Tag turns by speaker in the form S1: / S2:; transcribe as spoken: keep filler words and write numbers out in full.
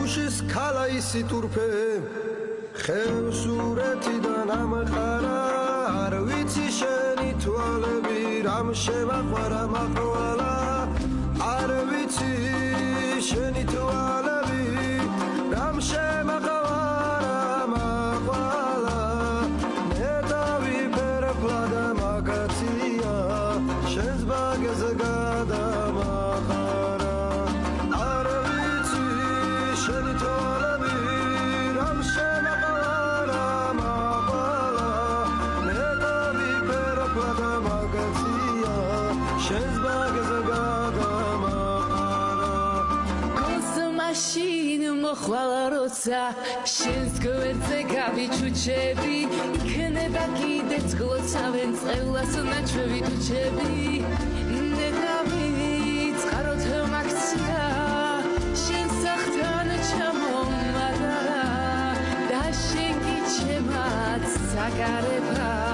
S1: შუშის ქალაისი ტურფე ხევსურეთიდან ამყარა არ ვიცი შენი თვალები რამ შემაყვარა მაყვალა არ ვიცი შენი თვალები რამ შემაყვარა მაყვალა ნეტავი ფერფლა და მაგაცია შენს ბაგეზე გადამახარა არ ვიცი შენი თვალები რამ შემაყვარა მაყვალა ნეტავი ფერფლა და მაგაცია შენს ბაგეზე გადამახარა
S2: მაშინ მოხვალა როცა შენს გვერდზე გავიჩუჩები იქნება კიდეც გლოცავენ წევლას ნაჩვევი თუჩები ნეტავი წყაროთ მაგცია შენ სახთან ჩამომარა და შენ კი ჩემაც საგარეფა